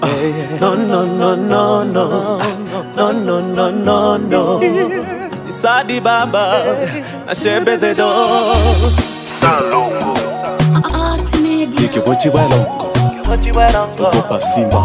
No, no, no, no, no. No, no, no, no, no. Sadi baba na Sheby the dog. Sikujuwi welongo. Upopa simba.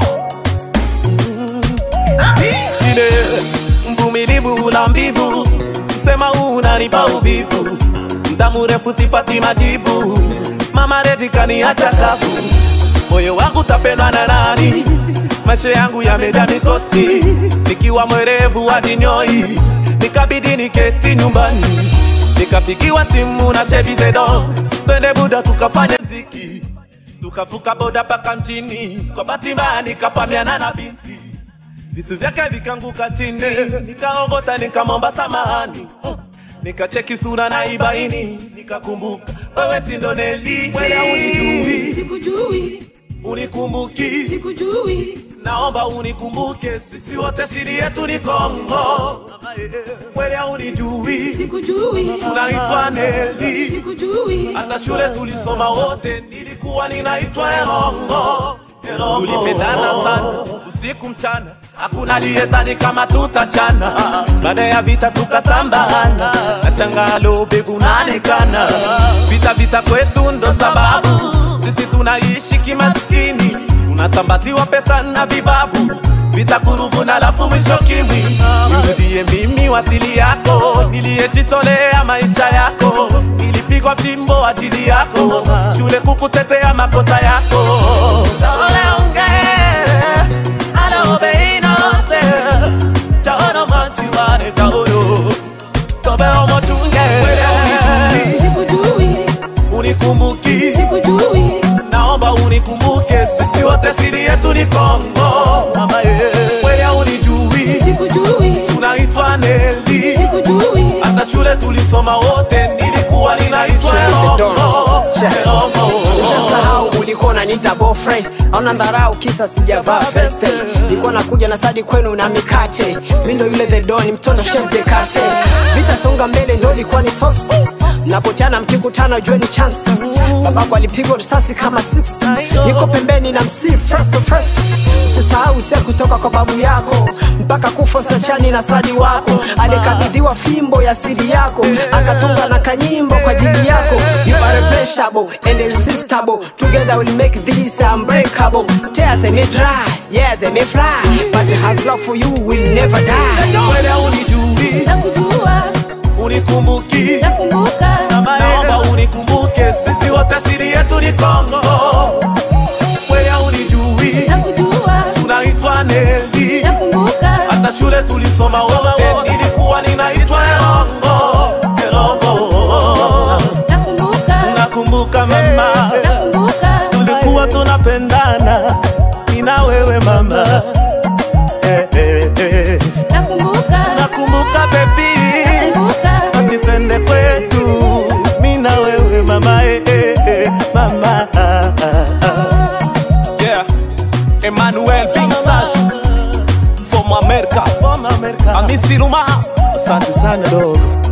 Ine mvumilivu ulambivu, msema unanipa uvivu, mda mrefu sipati majibu, mama redi kaniacha kavu, moyo wangu tapendwa na nani, maisha yangu yamejaa mikosi, nikiwa mwerevu hadi nyoi, nikabidi niketi nyumbani, nikapigiwa simu na Sheby the dog, twende Buda tukafanye mziki, tukavuka boda paka mjini, kwa bahati mbaya nikapamiana na binti, vitu vyake vikanguka chini, nikaogota nikamwomba samahani, nikacheki sura na ibaini, nikakumbuka wewe si ndo Neli, wewe unijui, Sikujuwi, unikumbuki, Sikujuwi, naomba unikumbuke, sisi wote siri yetu ni Kongo, wewe unijui, Sikujuwi, unaitwa Neli, Sikujuwi, hata shule tulisoma wote, nilikuwa ninaitwa Erongo. Tulipendana sana usiku mchana, hakuna aliyedhani kama tutachana, baada ya vita tukasambana, nashangaa leo bebu unaonekana, vita kwetu ndo sababu sisi tunaishi kimaskini, unasambaziwa pesa na vibabu, vita kurubu na lafu mwisho kimwi, nirudie mimi wasili yako, niliyejitolea maisha yako, nilipigwa fimbo ajili yako, shule kukutetea makosa yako, unikumbuki, Sikujuwi, naomba unikumbuke, sisi wote siri yetu ni Kongo, mama wewe unijui, Sikujuwi, unaitwa Neli, Sikujuwi, hata shule tulisoma wote, nilikuwa ninaitwa Erongo. Ushasahau ulikuwa unaniita boyfriend, hauna dharau kisa sijavaa veste, nilikuwa nakuja na Sadi kwenu na mikate, mimi ndo yule the don, mtoto chef de carte, vita songa mbele ndo ilikuwa ni sauce, napotana mkikutana jua ni chance, babako alipigwa risasi kama 6, niko pembeni na msi first to first, usisahau usia kutoka kwa babu yako, mpaka kufa sachani na Sadi wako, alikabidhiwa fimbo ya siri yako, akatunga na kanyimbo kwa ajili yako, you are irreplaceable and irresistible, together we'll make this unbreakable, tears they may dry, yes they may fly, but has love for you will never die. Wewe unijui, nakujua, unikumbuki, nakumbuka, naomba unikumbuke, sisi wote siri yetu ni Kongo, wewe unijui, nakujua, unaitwa Neli, nakumbuka, hata shule tulisoma wote, nilikuwa ninaitwa Erongo. Nakumbuka mama, nakumbuka, tulikuwa tunapendana, nina wewe mama, nakumbuka baby, basi twende kwetu, mimi na wewe mama, mama, yeah, Emmanuel Pingsas, from America, Amisiruma, asante sana dogo.